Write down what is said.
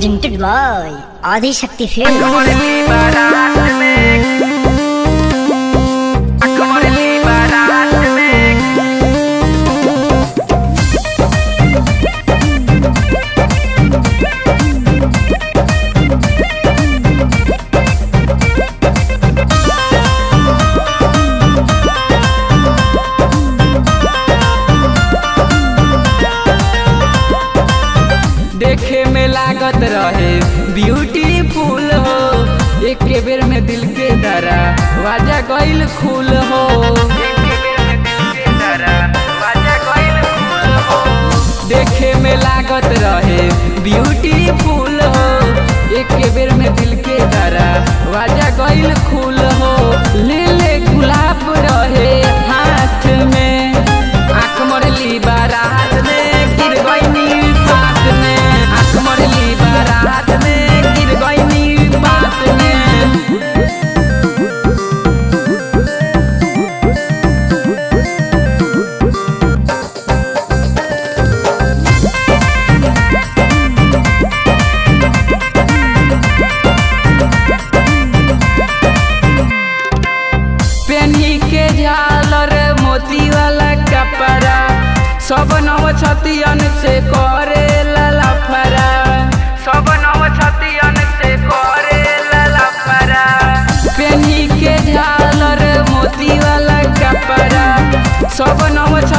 presented by Adi Shakti Films. देखे में लागत रहे ब्यूटीफुल हो, एक बेर में दिल के दरा वाजा गइल खुल हो। देखे में लागत रहे ब्यूटीफुल हो, एक बेर में दिल के दरा वाजा गइल खुल हो। ले ले गुलाब रहे हाथ में, आँख मरली बारात में गिर गइनी बात में, आँख मरली बारात में गिर गइनी बात में। पेन्ही के झालर मोती वाला कपड़ा, सब नव छतियन से करे लफड़ा, सब नव छतियन से करे लफड़ा। पेन्ही के झालर मोती वाला कपड़ा, सब नव